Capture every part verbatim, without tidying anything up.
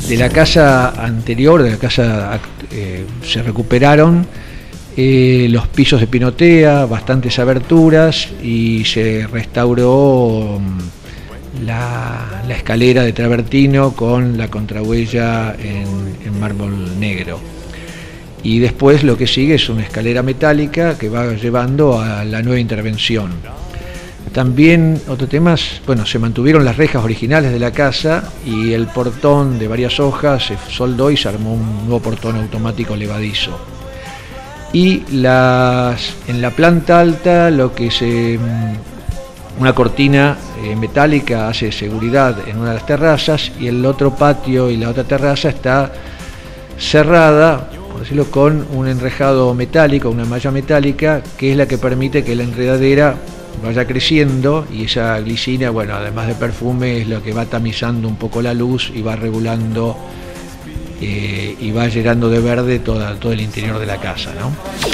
de la casa anterior, de la casa eh, se recuperaron eh, los pisos de pinotea, bastantes aberturas y se restauró la, la escalera de travertino con la contrahuella en, en mármol negro. Y después lo que sigue es una escalera metálica que va llevando a la nueva intervención. También, otro tema, bueno, se mantuvieron las rejas originales de la casa y el portón de varias hojas se soldó y se armó un nuevo portón automático levadizo. Y las, en la planta alta lo que se... una cortina eh, metálica hace seguridad en una de las terrazas y el otro patio y la otra terraza está cerrada, por decirlo, con un enrejado metálico, una malla metálica, que es la que permite que la enredadera vaya creciendo y esa glicina, bueno, además de perfume, es lo que va tamizando un poco la luz y va regulando eh, y va llenando de verde toda, todo el interior de la casa, ¿no?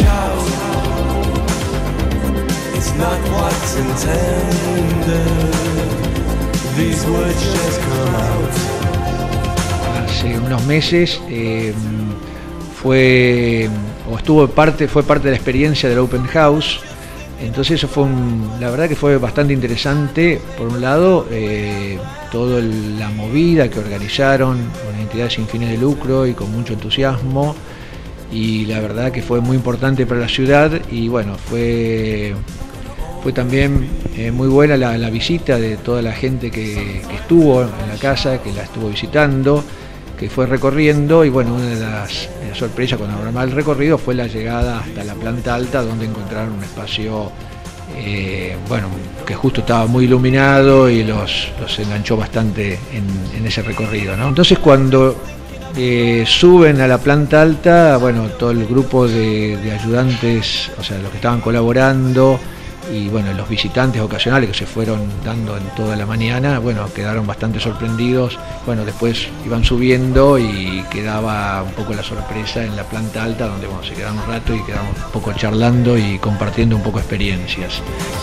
Hace unos meses eh, fue o estuvo parte fue parte de la experiencia del Open House. Entonces eso fue un, la verdad que fue bastante interesante. Por un lado, eh, toda la movida que organizaron una entidad sin fines de lucro y con mucho entusiasmo, y la verdad que fue muy importante para la ciudad. Y bueno, fue fue también eh, muy buena la, la visita de toda la gente que, que estuvo en la casa, que la estuvo visitando, que fue recorriendo. Y bueno, una de las, de las sorpresas cuando armaba el recorrido fue la llegada hasta la planta alta, donde encontraron un espacio eh, bueno, que justo estaba muy iluminado y los, los enganchó bastante en, en ese recorrido, ¿no? Entonces cuando eh, suben a la planta alta, bueno, todo el grupo de, de ayudantes, o sea, los que estaban colaborando, y bueno, los visitantes ocasionales que se fueron dando en toda la mañana, bueno, quedaron bastante sorprendidos. Bueno, después iban subiendo y quedaba un poco la sorpresa en la planta alta, donde bueno, se quedaron un rato y quedamos un poco charlando y compartiendo un poco experiencias.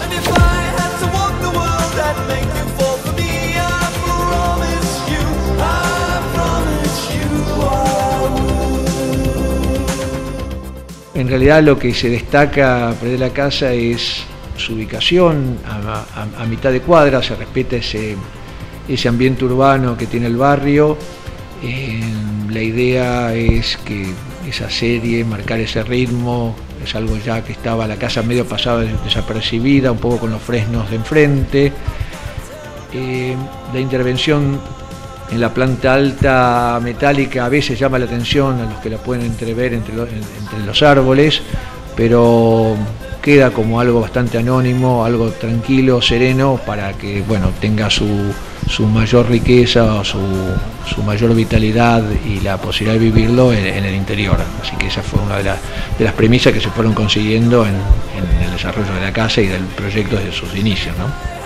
En realidad lo que se destaca de la casa es su ubicación a, a, a mitad de cuadra. Se respeta ese, ese ambiente urbano que tiene el barrio. Eh, la idea es que esa serie, marcar ese ritmo, es algo ya que estaba la casa medio pasada desapercibida, un poco con los fresnos de enfrente. Eh, la intervención en la planta alta metálica a veces llama la atención a los que la pueden entrever entre los, entre los árboles, pero queda como algo bastante anónimo, algo tranquilo, sereno, para que bueno, tenga su, su mayor riqueza, su, su mayor vitalidad y la posibilidad de vivirlo en, en el interior. Así que esa fue una de, la, de las premisas que se fueron consiguiendo en, en el desarrollo de la casa y del proyecto desde sus inicios, ¿no?